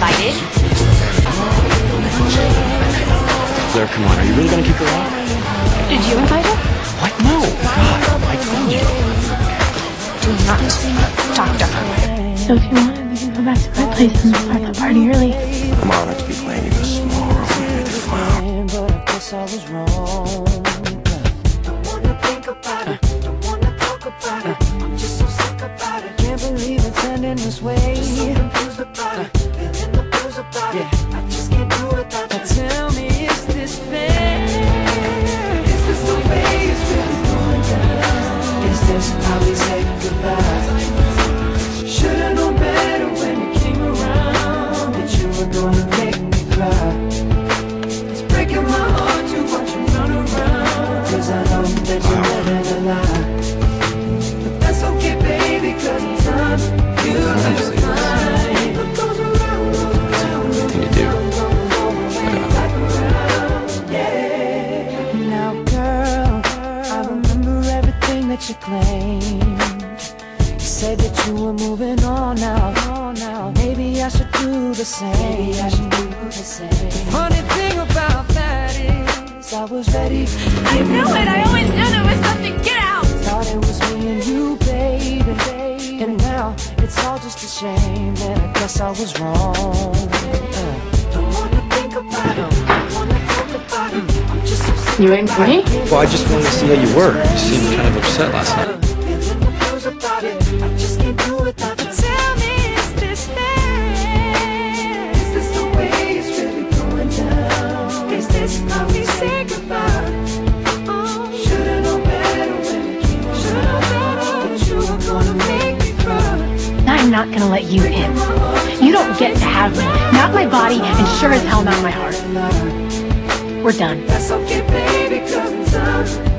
invited. Claire, come on, are you really gonna kick her off? Did you invite her? What? No. God, I told you. Do not talk to her. So if you want, we can go back to my place and start the party early. I'm honored to be playing you this small romantic clown. But I guess I was wrong. Don't wanna think about it. Don't wanna talk about it. I'm just so sick about it. Can't believe it's ending this way. Just so confused about it. Feeling the blues about it. I just can't do it that way. Tell me, is this fair? Is this the way it's really going down? Is this how we say goodbye? Should've known better when you came around that you were gonna make me cry. It's breaking my heart to watch you run around, 'cause I know that you're living a lie. But that's okay, baby, 'cause in time you'll be fine. What goes around, goes around, Nothing to do. back around, yeah. Now, girl, I remember everything that you claimed. You said that you were moving on now. Maybe I should do the same. Funny thing about that is I was ready. I knew it! I always knew there was something! Get out! Thought it was me and you, baby. And now it's all just a shame. And I guess I was wrong. Don't wanna think about it. Don't wanna talk about it. I'm just so sick. You waiting for me? Well, I just wanted to see how you were. You seemed kind of upset last night. Feeling the blues about it. I just can't do it that way. Tell me, is this fair? Is this the way it's really going down? Is this how we say goodbye? Should've known better when you came around. Should've known better that you were gonna make me cry. I'm not gonna let you in. You don't get to have me. Not my body, and sure as hell not my heart. We're done. That's okay, baby, 'cause in time